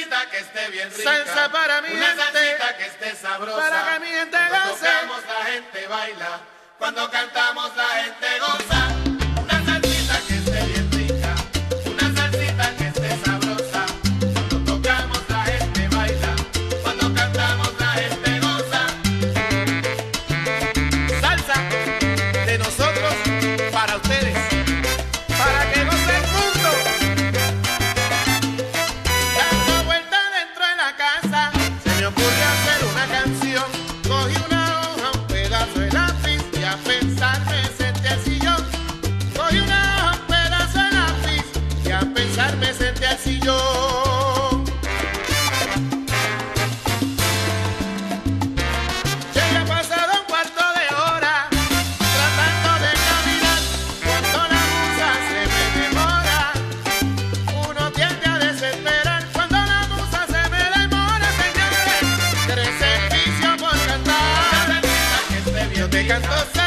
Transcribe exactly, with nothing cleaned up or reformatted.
salsita que esté bien rica. Salsa para mi Una gente, salsita que esté sabrosa. para que mi gente Cuando goce. tocamos la gente baila. Cuando cantamos la gente goza. Una salsita que esté bien rica. Una salsita que esté sabrosa. Cuando tocamos la gente baila. Cuando cantamos la gente goza. Salsa de nosotros para ustedes, para que goce el mundo. Dando vuelta dentro de la casa, se me ocurre hacer una canción. Cogí una hoja, un pedazo de lápiz y a pensar me senté al sillón. Cogí una hoja, un pedazo de lápiz y a pensar me senté al sillón. Ya había pasado un cuarto de hora tratando de caminar, cuando la musa se me demora. Uno tiende a desesperar cuando la musa se me demora, señores. Tres servicios por cantar. Una salsita que esté bien Yo te rica. canto